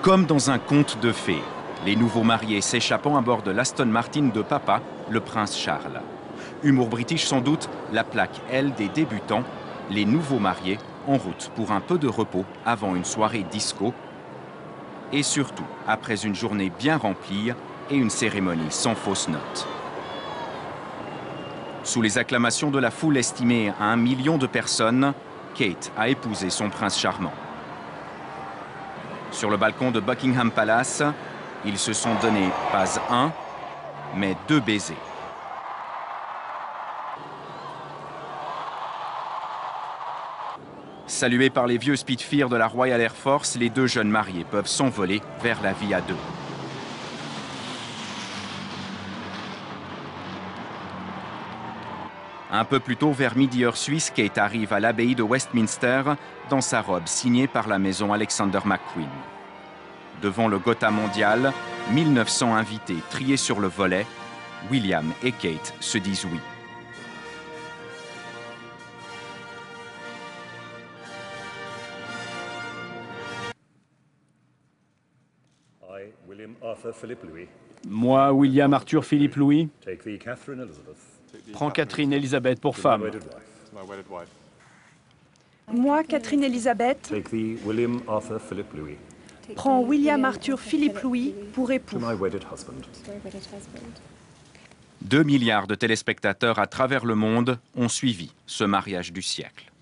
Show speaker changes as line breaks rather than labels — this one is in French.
Comme dans un conte de fées, les nouveaux mariés s'échappant à bord de l'Aston Martin de papa, le prince Charles. Humour british sans doute, la plaque L des débutants, les nouveaux mariés en route pour un peu de repos avant une soirée disco. Et surtout, après une journée bien remplie et une cérémonie sans fausse note. Sous les acclamations de la foule estimée à 1 million de personnes, Kate a épousé son prince charmant. Sur le balcon de Buckingham Palace, ils se sont donnés pas un, mais 2 baisers. Salués par les vieux Spitfire de la Royal Air Force, les 2 jeunes mariés peuvent s'envoler vers la vie à 2. Un peu plus tôt, vers midi heure suisse, Kate arrive à l'abbaye de Westminster dans sa robe signée par la maison Alexander McQueen. Devant le Gotha mondial, 1900 invités triés sur le volet, William et Kate se disent oui.
Moi, William Arthur Philippe Louis, prends Catherine Elizabeth pour femme.
Moi, Catherine Elizabeth, prends William Arthur Philippe Louis pour époux.
2 milliards de téléspectateurs à travers le monde ont suivi ce mariage du siècle.